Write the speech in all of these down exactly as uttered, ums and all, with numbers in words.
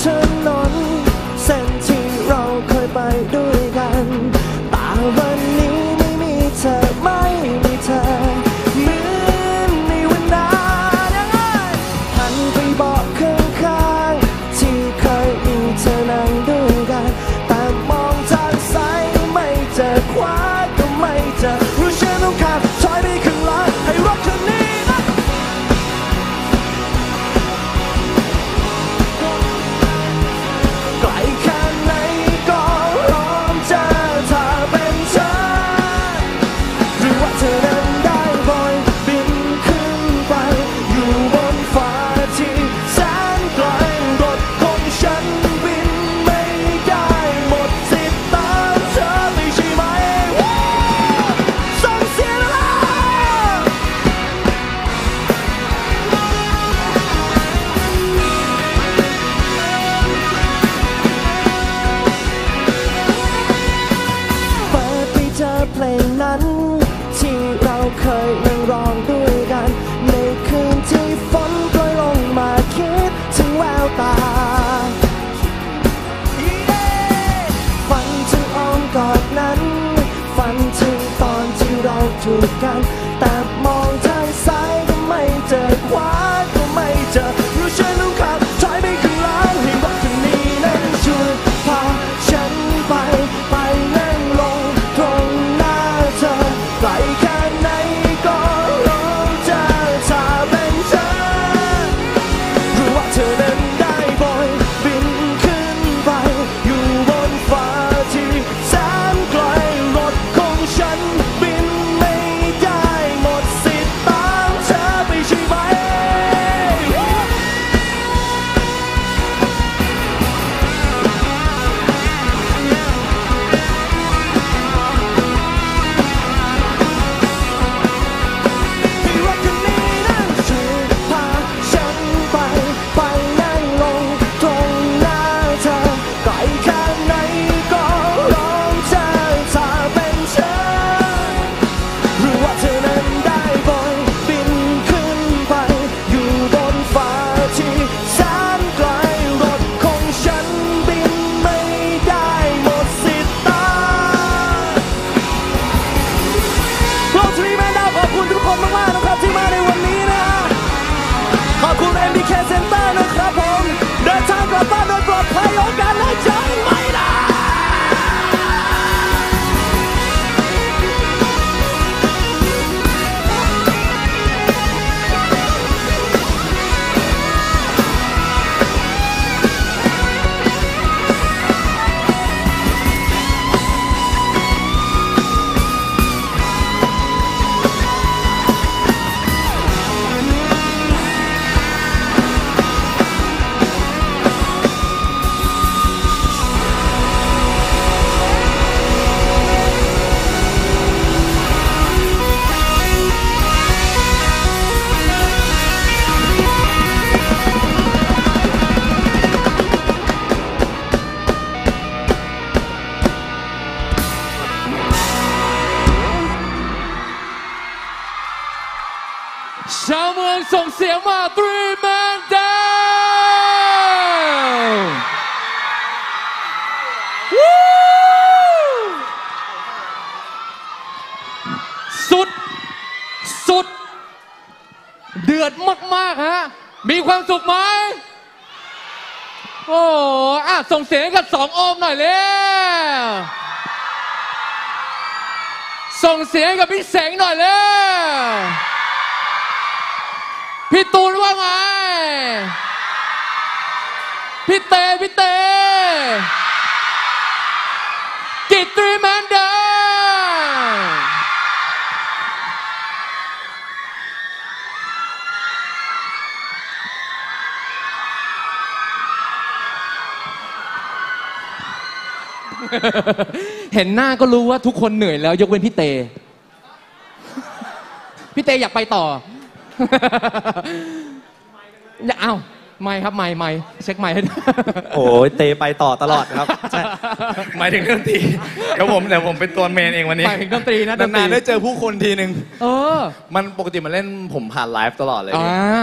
นนเส้นที่เราเคยไปด้วยกันแต่วันนี้ไม่มีเธอไม่มีเธอเหมือนในวันนั้นยังไงหันไปบอกข้างๆที่เคยมีเธอนั่งด้วยกันแต่มองทางซ้ายก็ไม่เจอขวาก็ไม่เจอรู้ฉันต้องขับถอยไปข้างหลังให้รถคันนี้นะไกลแค่ไหนก็พร้อมจะถ้าเป็นเธอหรือว่าเธอนั้นได้บอยบินขึ้นไปอยู่บนฟ้าที่แสนไกลรถของฉันบินไม่ได้หมดสิทธิ์ตามเธอไปใช่ไหมส่งเสียงนะเปิดไปเจอเพลงนั้นที่เราเคยนั่งร้องด้วยกันในคืนที่ฝนโปรยลงมาคิดถึงแววตาฝันถึงอ้อมกอดนั้นฝันถึงตอนที่เราจูบกันแต่มองทางซ้ายก็ไม่เจอขวาก็ไม่เจอรู้ฉันต้องขับถอยไปข้างหลังให้รถคันนี้นั้นช่วยพาฉันไปไปนั่งลงตรงหน้าเธอไกลแค่ไหนก็ร้องจะถ้าเป็นเธอหรือว่าเธอนั้นได้บอยบินขึ้นไปอยู่บนฟ้าที่แสนไกลรถของฉันบินไม่ได้หมดสิทธิ์ตามเธอไปใช่ไหมให้รถคันนี้นั้นช่วยพาฉันไปไปนั่งลงตรงหน้าเธอไกลแค่ไหนก็ร้องจะถ้าเป็นเธอหรือว่าเธอนั้นได้บอยบินขึ้นไปอยู่บนฟ้าที่แสนไกลรถของฉันบินไม่ได้หมดสิทธิ์ตามโลกทรีแมนดาวขอบคุณทุกคนมากๆนะครับที่มาในวันนี้นะขอบคุณ เอ็ม บี เค Center นะครับผมเดินทางกลับบ้านโดยปลอดภัยโอกาสหน้าเจอกันใหม่นะชาวเมืองส่งเสียงมา three man down วู้สุดสุดเดือดมากๆฮะมีความสุขไหมโอ้อ่ะส่งเสียงกับสองโอมหน่อยเร็วส่งเสียงกับพี่เสงหน่อยเร็วพี่ตูนว่าไงพี่เตพี่เตกิตตรีแมนเดอร์เห็นหน้าก็รู้ว่าทุกคนเหนื่อยแล้วยกเว้นพี่เตพี่เตอยากไปต่อเอ้าไม่ครับไม่ไม่เช็คไม่ให้โอ้ยเตไปต่อตลอดครับหมายถึงดนตรีเดี๋ยวผมเดี๋ยวผมเป็นตัวเมนเองวันนี้หมายถึงดนตรีนะนานๆได้เจอผู้คนทีนึงเออมันปกติมันเล่นผมผ่านไลฟ์ตลอดเลย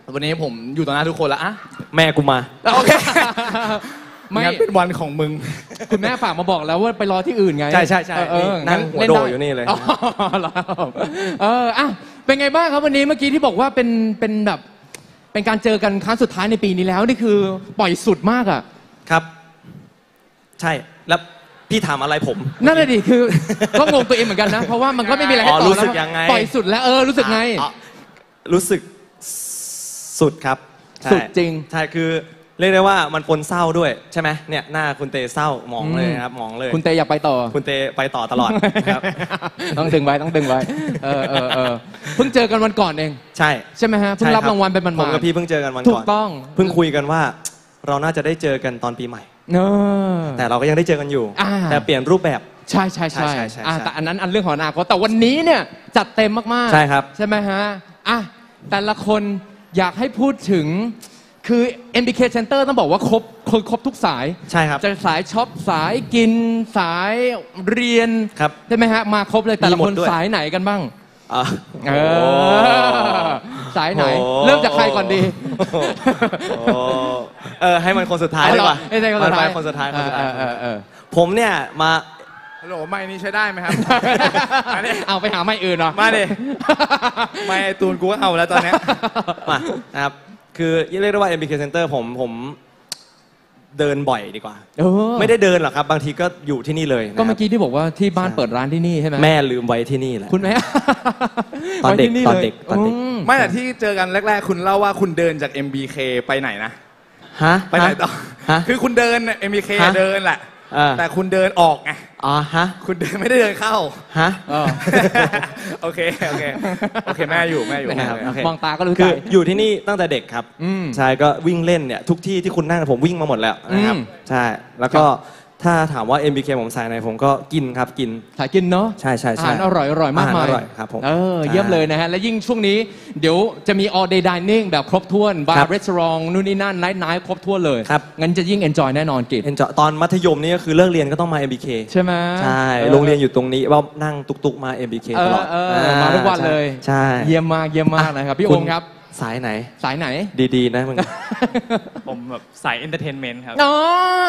วันนี้ผมอยู่ต่อหน้าทุกคนแล้วอะแม่กูมาโอเคไม่งั้นเป็นวันของมึงคุณแม่ฝากมาบอกแล้วว่าไปรอที่อื่นไงใช่ใช่ใช่เออนั่งหัวโดอยู่นี่เลยอ๋อเหรอเอออ่ะเป็นไงบ้างครับวันนี้เมื่อกี้ที่บอกว่าเป็นเป็นแบบเป็นการเจอกันครั้งสุดท้ายในปีนี้แล้วนี่คือปล่อยสุดมากอ่ะครับ ใช่แล้วพี่ถามอะไรผมนั่นแหละดิคือ ก็งงตัวเองเหมือนกันนะ เพราะว่ามันก็ไม่มีอะไรให้อ๋อตอบรู้แล้วสึกยังไงปล่อยสุดแล้วเออรู้สึกไงอ่ะรู้สึกสุดครับใช่สุดจริงใช่คือเรียกได้ว่ามันปนเศร้าด้วยใช่ไหมเนี่ยหน้าคุณเตเศร้าหมองเลยครับหมองเลยคุณเตอยากไปต่อคุณเตไปต่อตลอดครับต้องดึงไว้ต้องดึงไว้เออเออเออเพิ่งเจอกันวันก่อนเองใช่ใช่ไหมฮะเพิ่งรับรางวัลเป็นมันผมมากับพี่เพิ่งเจอกันวันถูก่กอนต้องเพิ่งคุยกันว่า เราน่าจะได้เจอกันตอนปีใหม่เออแต่เราก็ยังได้เจอกันอยู่อ่าแต่เปลี่ยนรูปแบบใช่ใช่ใช่ใช่ใช่ใช่อ่ะแต่อันนั้นอันเรื่องของอนาคตแต่วันนี้เนี่ยจัดเต็มมากๆใช่ครับใช่ไหมฮะอ่ะแต่ละคนอยากให้พูดถึงคือ เอ็ม บี เค Center ต้องบอกว่าครบครบครบทุกสายใช่ครับจะสายช็อปสายกินสายเรียนครับใช่ไหมฮะมาครบเลยแต่ละมีหมคดนด้วยสายไหนกันบ้างอ่ะเออสายไหนโอ้เริ่มจากใครก่อนดีโอ้เออให้มันคนสุดท้ายดีกว่าเออให้คนสุดท้ายมันไปคนสุดท้ายคนสุดท้ายเออเออเออผมเนี่ยมาฮัลโหลไม่นี่ใช้ได้ไหมครับ อันนี้เอาไปหาไม่อื่นเหรอมาดิ ไม่ไอ้ตูนกูก็เอาแล้วตอนเนี้ยมานะครับคือเรียกได้ว่า เอ็ม บี เค Center ผมผมเดินบ่อยดีกว่าเออไม่ได้เดินหรอกครับ บางทีก็อยู่ที่นี่เลยนะครับก็เมื่อกี้ที่บอกว่าที่บ้านเปิดร้านที่นี่ใช่ไหมแม่ลืมไว้ที่นี่แหละคุณแม่ตอนเด็กไว้ที่ตอนลยเด็กตอนเด็กมไม่แต่ที่เจอกันแรกๆ คุณเล่าว่าคุณเดินจาก เอ็ม บี เค ไปไหนนะฮะไปไหนต่อฮะคือคุณเดิน เอ็ม บี เคฮะเดินแหละอ่าแต่คุณเดินออกไงอ๋อฮะคุณเดินไม่ได้เดินเข้าฮะเออโอเค โอเค โอเค แม่อยู่ แม่อยู่นะครับโอเคมองตาก็รู้ใจคืออยู่ที่นี่ตั้งแต่เด็กครับอืมใช่ก็วิ่งเล่นเนี่ยทุกที่ที่คุณนั่งผมวิ่งมาหมดแล้วนะครับอืมใช่แล้วก็ถ้าถามว่า เอ็ม บี เค ผมสายไหนผมก็กินครับกินสายกินเนาะใช่ใช่ใช่อาหารอร่อยอร่อยมากมายอาหารอร่อยครับผมเออเยี่ยมเลยนะฮะ และยิ่งช่วงนี้เดี๋ยวจะมี all day dining แบบครบถ้วนบาครัร์บรีสอร์ทนู่นนี่นั่นไนท์ไนท์ครบถ้วนเลยครับงั้นจะยิ่ง enjoy แน่นอนกิจเอ็นจอตอนมัธยมนี่ก็คือเลิกเรียนก็ต้องมา เอ็ม บี เคใช่ไหมใช่ออโรงเรียนอยู่ตรงนี้ว่านั่งตุกๆมา เอ็ม บี เคเอตอลอดเออมาทุกวันเลยใช่เยี่ยมมากเยี่ยมมากนะครับพี่โอมครับสายไหนสายไหนดีๆนะมึงผมแบบสายเอนเตอร์เทนเมนต์ครับอ๋อ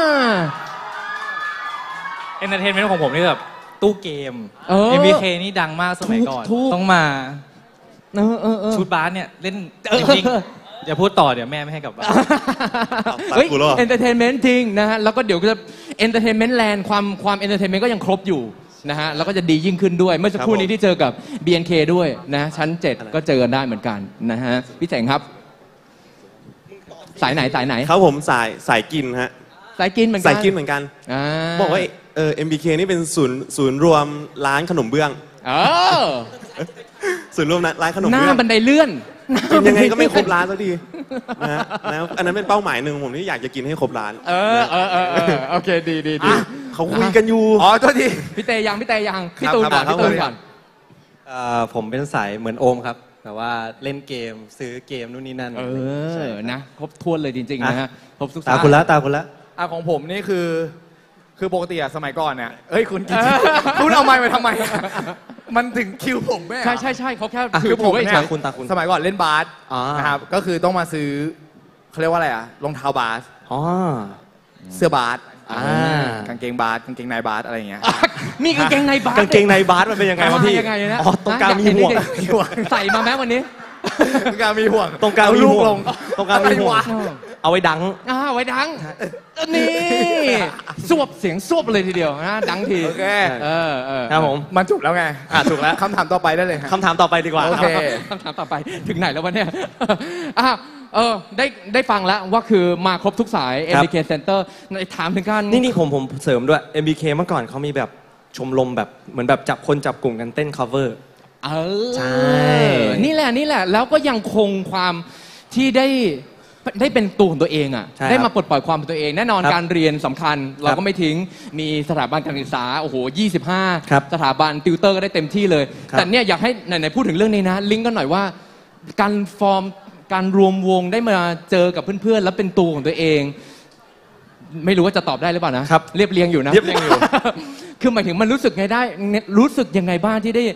เอนเตอร์เทนเมนต์ของผมนี่แบบตู้เกมเออเอ็ม บี เค นี่ดังมากสมัยก่อนถูกๆต้องมาเออเออเออชุดบาสเนี่ยเล่นเออจริงๆอย่าพูดต่อเดี๋ยวแม่ไม่ให้กลับบ้านเฮ้ยเอนเตอร์เทนเมนต์จริงนะฮะแล้วก็เดี๋ยวก็จะเอนเตอร์เทนเมนต์แลนด์ความความเอนเตอร์เทนเมนต์ก็ยังครบอยู่นะฮะแล้วก็จะดียิ่งขึ้นด้วย เมื่อสักครู่นี้ที่เจอกับ บี เอ็น เค ด้วยนะชั้น เจ็ด ก็เจอกันได้เหมือนกันนะฮะพี่เจ๋งครับ สายไหนสายไหนครับผมสายสายกินฮะสายกินเหมือนกันสายกินเหมือนกันอ่าบอกว่าเออ เอ็ม บี เค นี่เป็นศูนย์ศูนย์รวมร้านขนมเบื้องเออศูนย์รวมร้านขนมหน้าเบื้องบันไดเลื่อนกินยังไงก็ไม่ครบร้านสักทีนะฮะนะอันนั้นเป็นเป้าหมายหนึ่งของผมที่อยากจะกินให้ครบร้านเออเออเออเออโอเคดีดีดีอ่ะเขาคุยกันอยู่อ๋อโทษทีพี่เตยังพี่เตยังพี่ครับตูนก่อนครับพี่ตูนครับก่อนเอ่อผมเป็นสายเหมือนโอมครับแต่ว่าเล่นเกมซื้อเกมนู่นนี่นั่นเอใช่อนะครบถ้วนเลยจริงๆนะฮะครบทุกตาคุณละตาคุณละอ่ะของผมนี่คือ คือปกติอะสมัยก่อนเนี่ยเอ้ยคุณกินคุณเอาไม้ไปทำไม มันถึงคิวผมแม่ใช่ใช่ใช่เขาแค่อ่ะคือผมถืเนี่ไว้ยเฉยคุณตาคุณสมัยก่อนเล่นบาสอ่านนะครับก็คือต้องมาซื้อเขาเรียกว่าอะไรอะรองเท้าบาสอ๋อเสื้อบาสอ่ากางเกงบาสกางเกงในบาสอะไรอย่างเงี้ยอ่ะมีกางเกงในบาสกางเกงในบาสมันเป็นยังไงวะพี่ยังไงนะอ๋อตรงกลางมีห่วงอยากเห็นดิใส่มาแม้วันนี้ตรงกลางมีห่วงตรงกลางเอมีลูกห่วลงงตรงกลางมีห่วงอะไรวะเอาไว้ดังอ่าไว้ดังนี่สวบเสียงสวบเลยทีเดียวนะดังทีโอเคเออเออครับผมมันจบแล้วไงอ่ะถูกแล้วคำถามต่อไปได้เลยฮะคำถามต่อไปดีกว่าโอเคคำถามต่อไปถึงไหนแล้ววะเนี่ยอ่ะเออได้ได้ฟังแล้วว่าคือมาครบทุกสาย เอ็ม บี เค Center ถามถึงการนี่นี่ผมผมเสริมด้วย เอ็ม บี เค เมื่อก่อนเขามีแบบชมรมแบบเหมือนแบบจับคนจับกลุ่มกันเต้น cover เออใช่นี่แหละนี่แหละ แล้วก็ยังคงความที่ได้ได้เป็นตัวของตัวเองอ่ะใช่ครับได้มาปลดปล่อยความเป็นตัวเอง แน่นอนครับการเรียนสำคัญ เราครัก็บไม่ทิ้งมีสถาบันการศึกษาโอ้โหยี่สิบห้าครับสถาบันติวเตอร์ก็ได้เต็มที่เลยครับแต่เนี่ยอยากให้ไหนๆพูดถึงเรื่องนี้นะ ลิงก์กันหน่อยว่า การฟอร์มการรวมวงได้มาเจอกับเพื่อนๆ แล้วเป็นตัวของตัวเอง ไม่รู้ว่าจะตอบได้หรือเปล่านะครับ เรียบเรียงอยู่นะเรียบเรียงอยู่คือหมายถึงมันรู้สึกไงได้รู้สึกยังไงบ้างที่ได้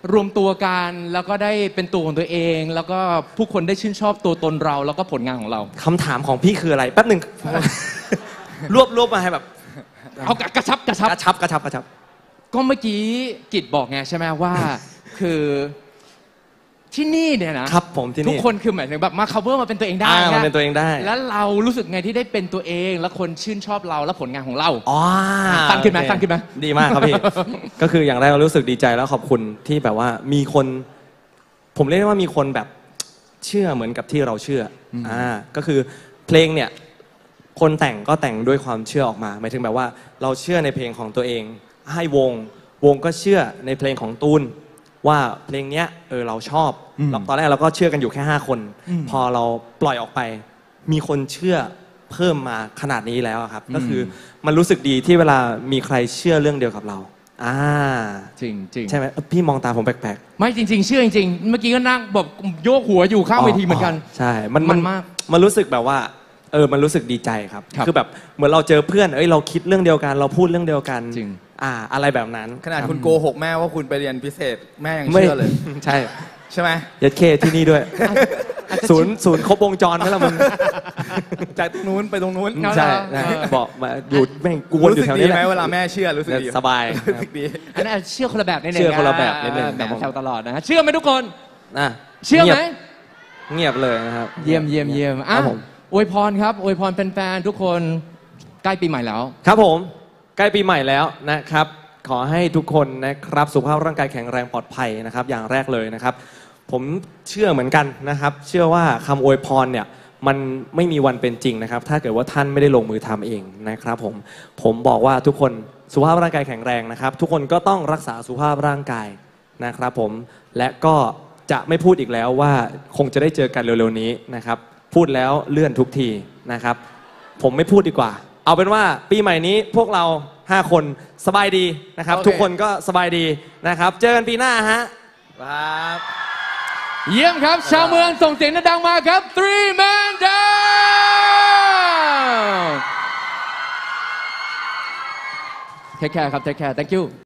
รวมตัวกันแล้วก็ได้เป็นตัวของตัวเอง แล้วก็ผู้คนได้ชื่นชอบตัวตนเราแล้วก็ผลงานของเราคำถามของพี่คืออะไรแป๊บหนึ่ง รวบรวบมาให้แบบเอากระชับกระชับกระชับกระชับกระชับก็เมื่อกี้กิจบอกไงใช่ไหมว่า คือที่นี่เนี่ยนะครับผมที่นี่ทุกคนคือหมายถึงแบบมา cover มาเป็นตัวเองได้อ่ามานะเป็นตัวเองได้แล้วเรารู้สึกไงที่ได้เป็นตัวเอง แล้วคนชื่นชอบเราและผลงานของเราอ๋อตั้งขึ้นไหมโอเคตั้งขึ้นไหมดีมากครับพี่ ก็คืออย่างแรกเรารู้สึกดีใจแล้วขอบคุณที่แบบว่ามีคน ผมเรียกได้ว่ามีคนแบบเชื่อเหมือนกับที่เราเชื่อออ่าก็คือเพลงเนี่ยคนแต่งก็แต่งด้วยความเชื่อออกมาหมายถึงแบบว่าเราเชื่อในเพลงของตัวเอง ให้วงวงก็เชื่อในเพลงของตูนว่าเพลงเนี้ยเออเราชอบเราตอนแรกเราก็เชื่อกันอยู่แค่ห้าคน พอเราปล่อยออกไป มีคนเชื่อเพิ่มมาขนาดนี้แล้วอะครับ ก็คือมันรู้สึกดีที่เวลามีใครเชื่อเรื่องเดียวกับเราอ่าจริงจริงใช่ไหมเอ้อพี่มองตาผมแปลกไม่จริง ๆ เชื่อจริงๆ เมื่อกี้ก็นั่งแบบโยกหัวอยู่ข้างเวทีเหมือนกันใช่ มันมันมากมันรู้สึกแบบว่า เออ มันรู้สึกดีใจครับครับคือแบบเหมือนเราเจอเพื่อน เอ้ย เราคิดเรื่องเดียวกัน เราพูดเรื่องเดียวกันจริงอ่า อะไรแบบนั้นขนาดคุณโกหกแม่ว่าคุณไปเรียนพิเศษแม่ยังไม่เชื่อเลยใช่ใช่ไหมยัดเคที่นี่ด้วย ศูนย์ศูนย์ครบวงจรไหมล่ะมึงจากตรงนู้นไปตรงนู้นเอาใช่เหรอนะเออบอกมาอยู่แม่งกูวนอรู้ยู่สึกแถวดีนี้แหไหมละเวลาแม่เชื่อรู้สึกดีสบายรู้สึกดีอันนั้นเชื่อคนละแบบนิดนึงเชื่อคนละแบบนิดนึงอ่าครับผมแซวตลอดนะฮะเชื่อไหมทุกคนอ่ะเชื่อไหมเงียบเลยนะครับเยี่ยมเยี่ยมเยี่ยมคอ่ะรับผมอวยพรครับอวยพรแฟนๆทุกคนใกล้ปีใหม่แล้วครับผมใกล้ปีใหม่แล้วนะครับ ขอให้ทุกคนนะครับสุขภาพร่างกายแข็งแรงปลอดภัยนะครับ อย่างแรกเลยนะครับ ผมเชื่อเหมือนกันนะครับ เชื่อว่าคำอวยพรเนี่ยมันไม่มีวันเป็นจริงนะครับ ถ้าเกิดว่าท่านไม่ได้ลงมือทำเองนะครับผมผมบอกว่าทุกคนสุขภาพร่างกายแข็งแรงนะครับ ทุกคนก็ต้องรักษาสุขภาพร่างกายนะครับผมและก็จะไม่พูดอีกแล้วว่าคงจะได้เจอกันเร็วๆนี้นะครับ พูดแล้วเลื่อนทุกทีนะครับ ผมไม่พูดดีกว่า เอาเป็นว่าปีใหม่นี้พวกเราห้าคนสบายดีนะครับโอเคทุกคนก็สบายดีนะครับ เจอกันปีหน้าฮะครับเยี่ยมครับ ชาวเมืองส่งเสียงดังๆมาครับ three man down take care ครับ take care thank you